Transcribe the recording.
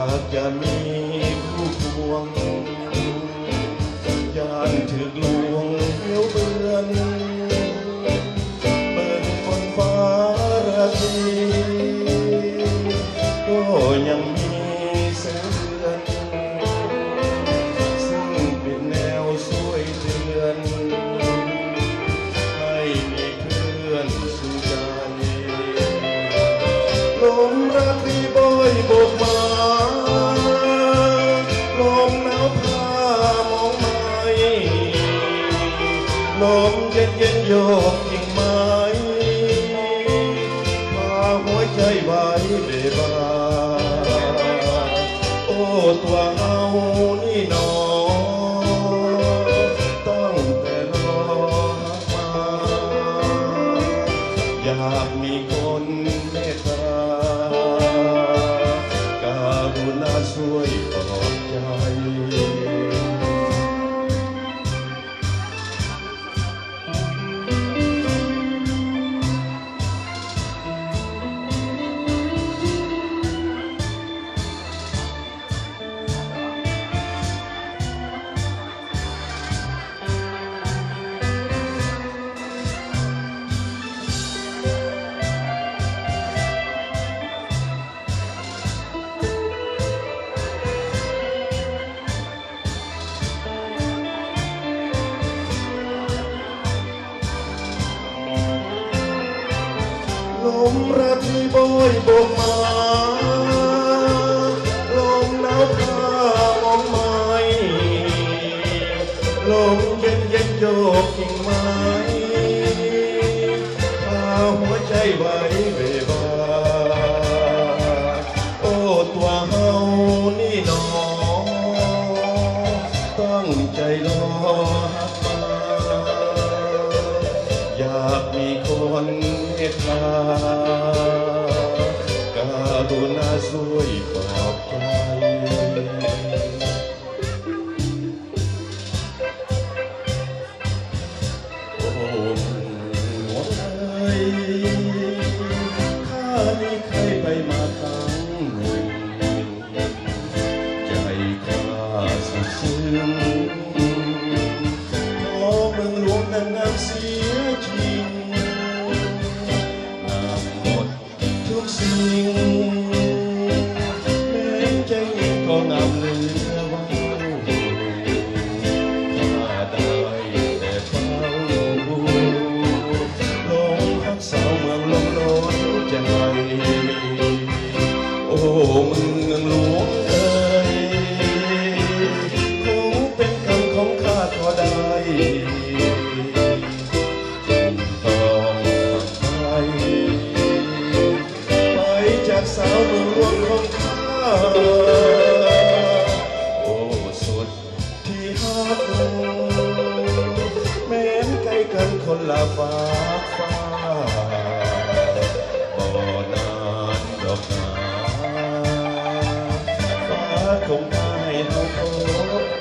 ากจะมีคู่ควงย่านถึกลวงเลี้ยวเบือนเปิดบนฟ้าราตรีก็ยังมีแสงเดือนซึ่งเป็นแนวช่วยเตือนให้มีเพื่อนสู่กันลมราตรีโบยโบกมาลมหนาวพามองไม้ลมเย็นเย็นโยกกิ่งไม้พาหัวใจไว้เบบาโอ้ตัวเอานี่หนอตั้งแต่รอมาอยากมีคนเมตตาการุณาช่วยปลอบใจลมราตรีโบยโบกมาลมหนาวพามองไม้ลมเย็นเย็นโยกกิ่งไม้พาหัวใจไว้เบบาโอ้ตัวเฮานี่หนอตั้งใจรอหักมาอยากมีคนเมตตาการุณาช่วยปลอบใจโอ้หัวใจข้านี้เคยไปมาครั้งหนึ่งใจข้าสุดซึ้งขอเมืองหลวงนั้นงามเสียจริงทุกสิ่งแม้ใจก็งามเหลือไว้ข้าได้แต่เฝ้าลงรักษาเมืองลมล้นใจโอ้เมืองหลวงเอ๋ยคงเป็นกรรมของข้าก็ได้สาวเมืองหลวงของข้าโอ้สุดที่ฮักแม้นไกลกันคนละฟ้าบ่นานดอกนาฟ้าคงให้เฮาพบ